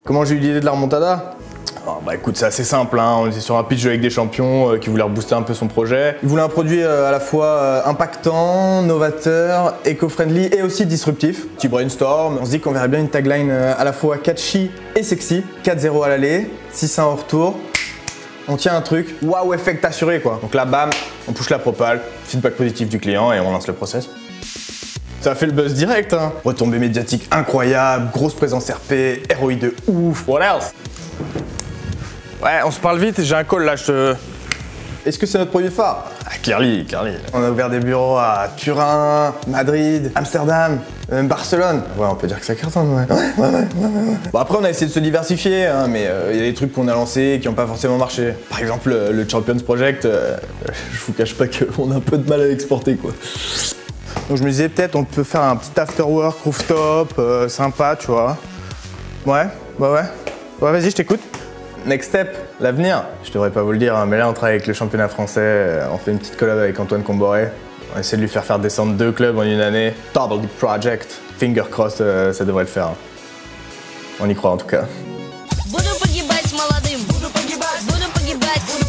Comment j'ai eu l'idée de la remontada? Bah écoute, c'est assez simple, hein. On était sur un pitch avec des champions qui voulaient rebooster un peu son projet. Ils voulaient un produit à la fois impactant, novateur, éco-friendly et aussi disruptif. Petit brainstorm, on se dit qu'on verrait bien une tagline à la fois catchy et sexy. 4-0 à l'aller, 6-1 au retour. On tient un truc, waouh, effect assuré quoi. Donc là, bam, on push la propale, feedback positif du client et on lance le process. Ça a fait le buzz direct, hein. Retombées médiatiques incroyables, grosse présence RP, ROI de ouf. What else? Ouais, on se parle vite, j'ai un call là, Est-ce que c'est notre produit phare? Clearly. On a ouvert des bureaux à Turin, Madrid, Amsterdam, même Barcelone. Ouais, on peut dire que ça cartonne, ouais. Bon, après, on a essayé de se diversifier, hein, mais il y a des trucs qu'on a lancés qui n'ont pas forcément marché. Par exemple, le Champions Project, je vous cache pas qu'on a un peu de mal à l'exporter, quoi. Donc je me disais, peut-être on peut faire un petit after-work rooftop, sympa, tu vois. Ouais, vas-y, je t'écoute. Next step, l'avenir. Je devrais pas vous le dire, hein, mais là on travaille avec le championnat français, on fait une petite collab avec Antoine Comboré. On essaie de lui faire descendre 2 clubs en une année. Double project, finger crossed, ça devrait le faire. On y croit en tout cas. Буду погибать молодым, буду погибать.